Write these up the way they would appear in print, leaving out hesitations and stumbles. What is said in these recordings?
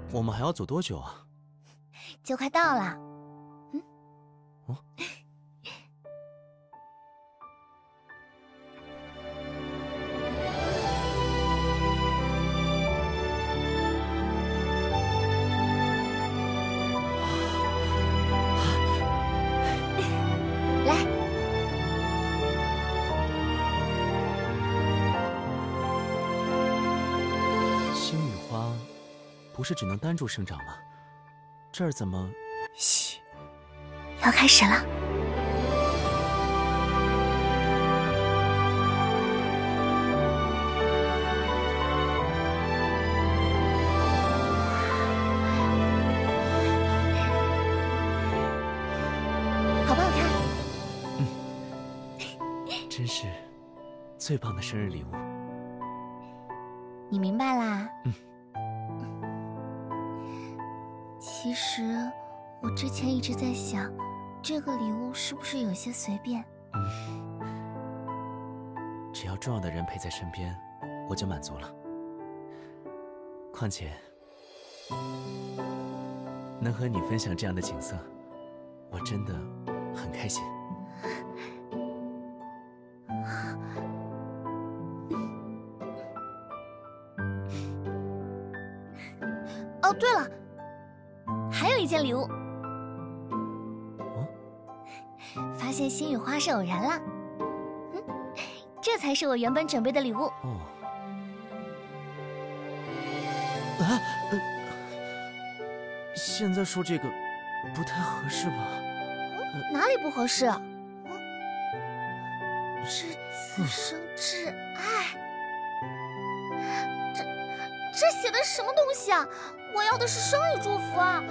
我们还要走多久啊？ 就快到了。 哦。 来， 星雨花不是只能单株生长吗？这儿怎么…… 嘘，要开始了。好不好看？ 真是最棒的生日礼物。 你明白啦？ 嗯。 其实我之前一直在想，这个礼物是不是有些随便？ 只要重要的人陪在身边，我就满足了。况且，能和你分享这样的景色，我真的很开心。 哦，对了，还有一件礼物。 哦， 发现星雨花是偶然啦。这才是我原本准备的礼物。 哦。啊，现在说这个不太合适吧？ 哪里不合适？至此生挚爱，这写的什么东西啊？我要的是生日祝福啊！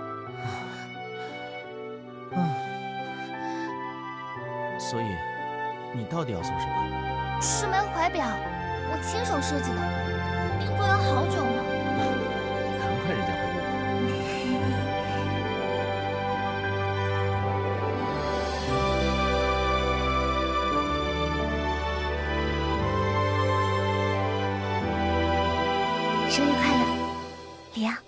所以，你到底要送什么？ 赤眉怀表，我亲手设计的，定做要好久呢。 难怪人家会误会。 生日快乐，李阳。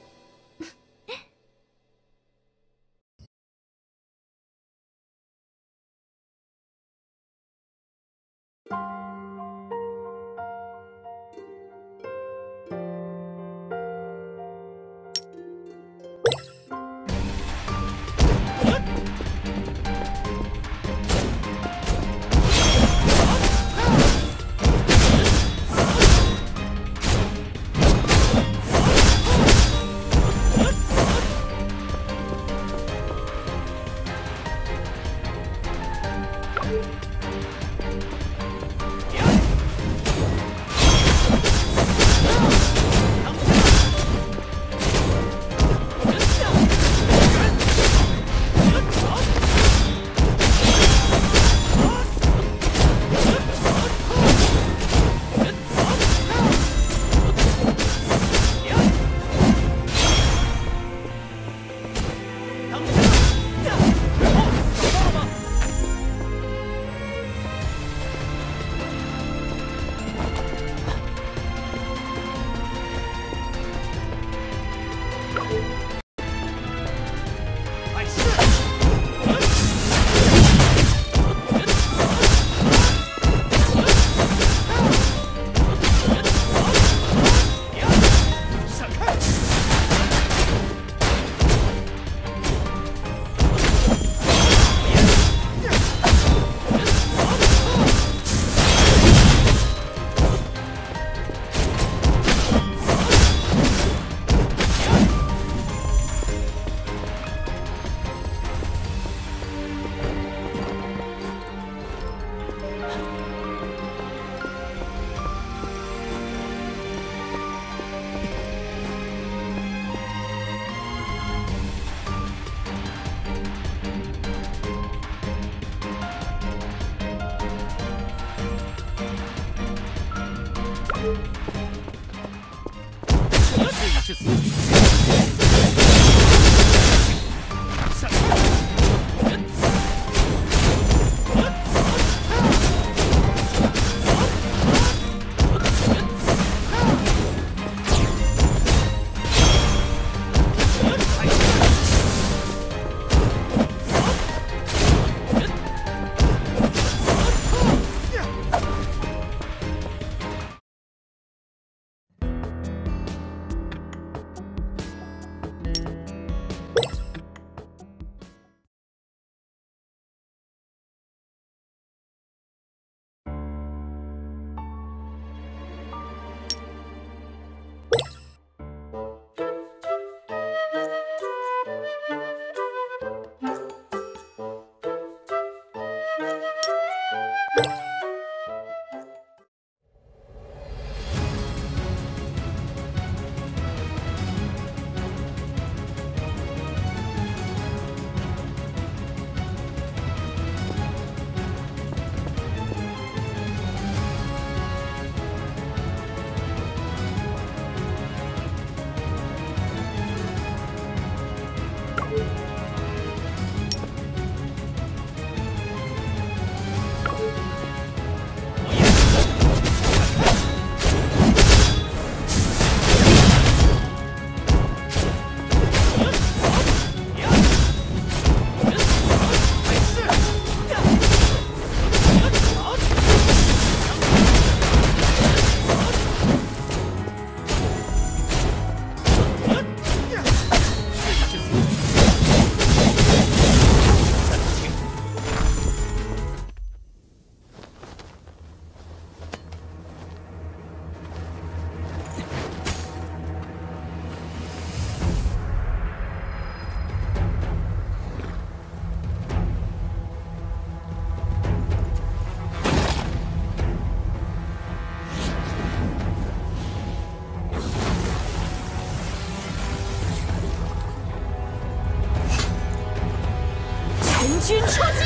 群出击！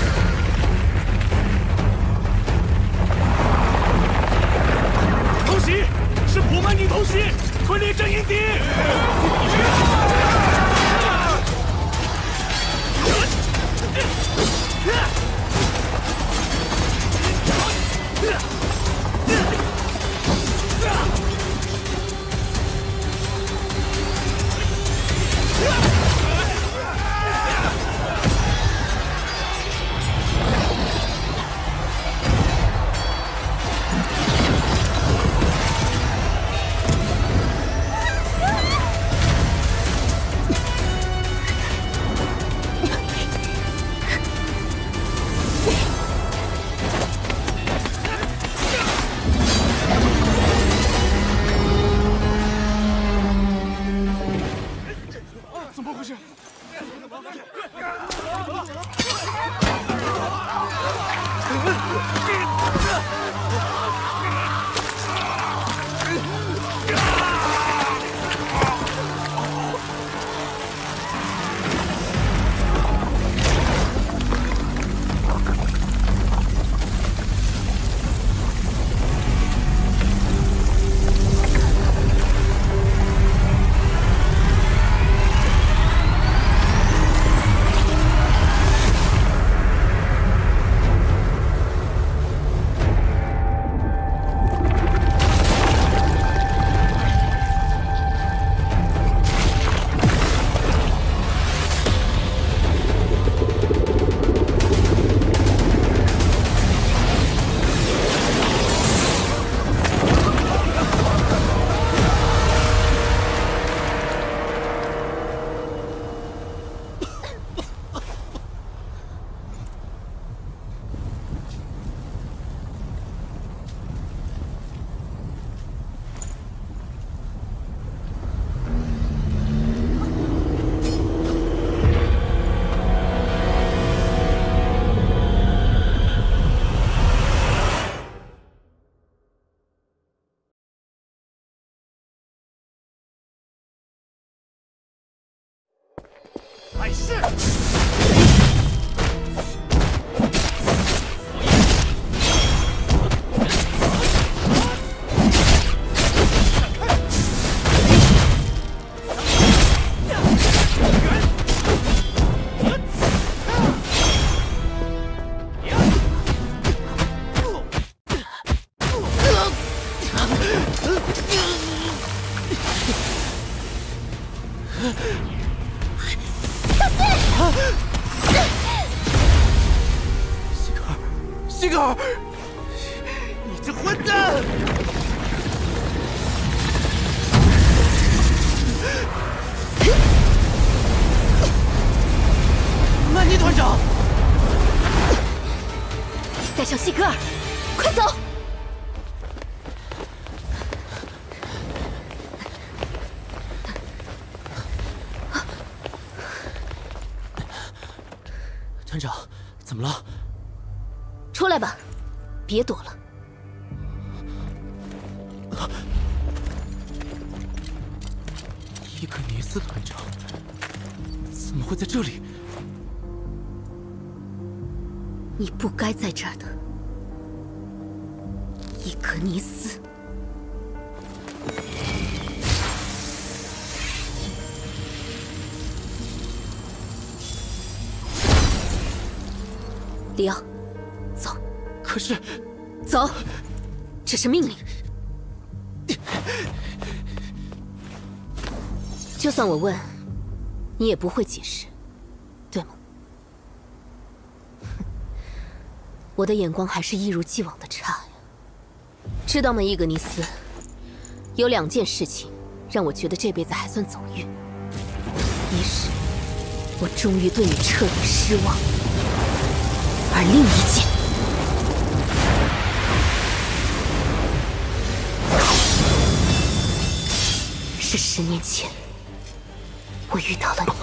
偷袭！是普曼宁偷袭！退列阵营敌！怎么回事？来世！西格尔，你这混蛋！曼尼团长， 带上西格尔，快走！ 团长，怎么了？ 出来吧，别躲了。 伊克尼斯团长怎么会在这里？ 你不该在这儿的，伊克尼斯。里奥，走。 可是， 走，这是命令。就算我问，你也不会解释，对吗？我的眼光还是一如既往的差呀。知道吗，伊格尼斯？有2件事情让我觉得这辈子还算走运。一是，我终于对你彻底失望；而另一件，是10年前我遇到了你。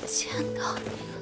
见到你了。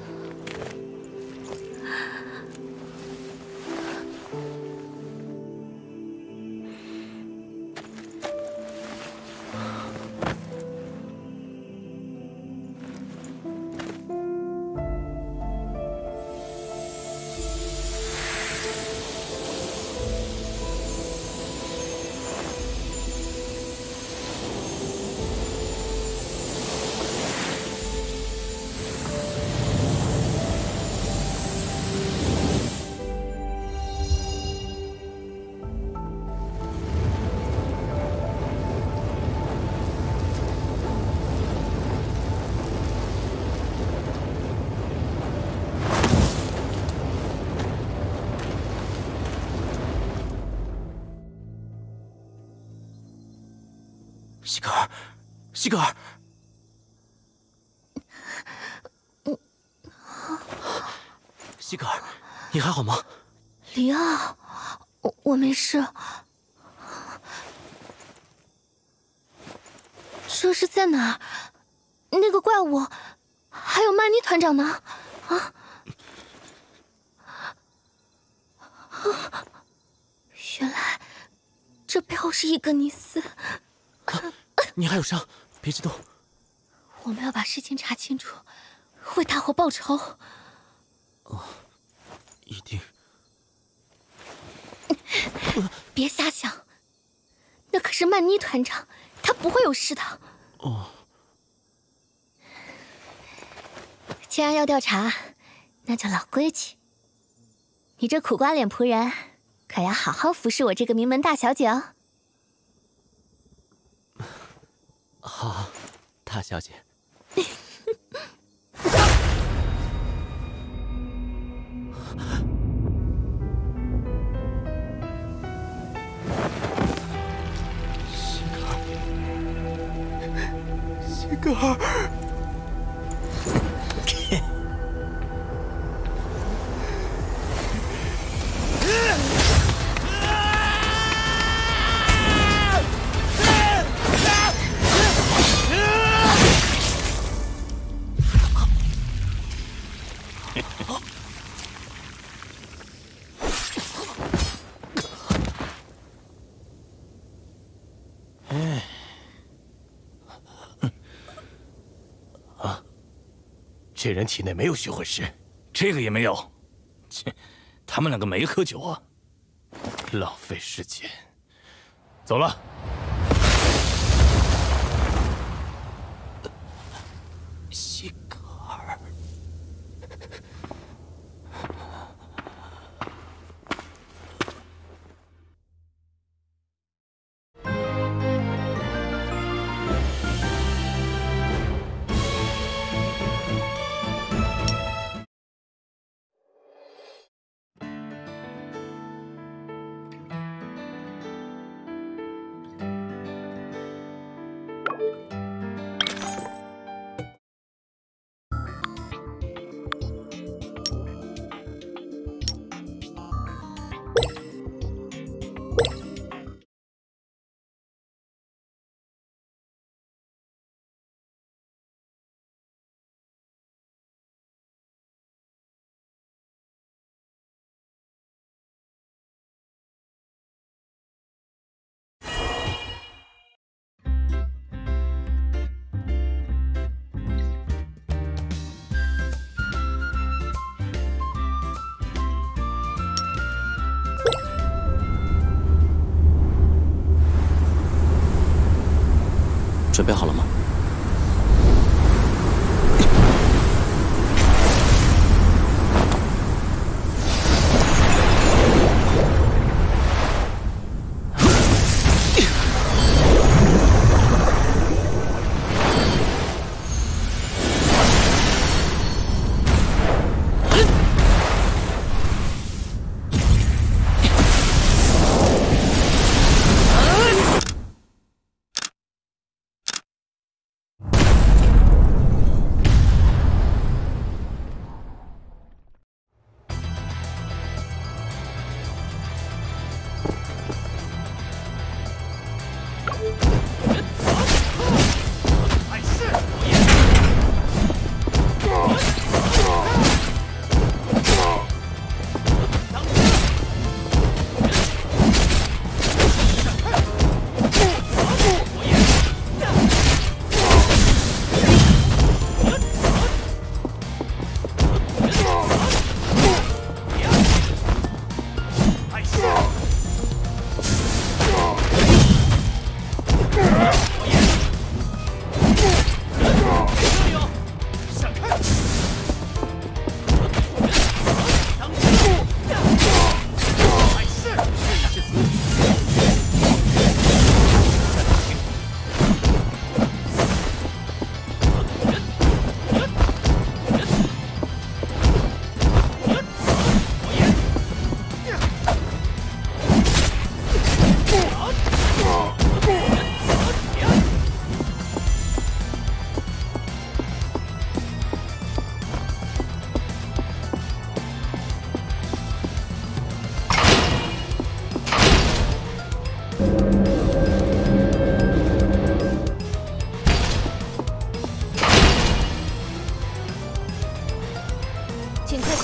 西格尔，西格尔，西格尔，你还好吗？ 里奥，我没事。这是在哪儿？那个怪物，还有曼妮团长呢？啊！原来这背后是伊格尼斯。 你还有伤，别激动。 我们要把事情查清楚，为大伙报仇。 哦，一定。 别瞎想，那可是曼妮团长，他不会有事的。 哦。 既然要调查，那就老规矩。你这苦瓜脸仆人，可要好好服侍我这个名门大小姐哦。 好，大小姐。西格尔， 这人体内没有血魂石，这个也没有。切，他们两个没喝酒啊，浪费时间。走了。 西格尔，准备好了吗？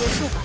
结束吧。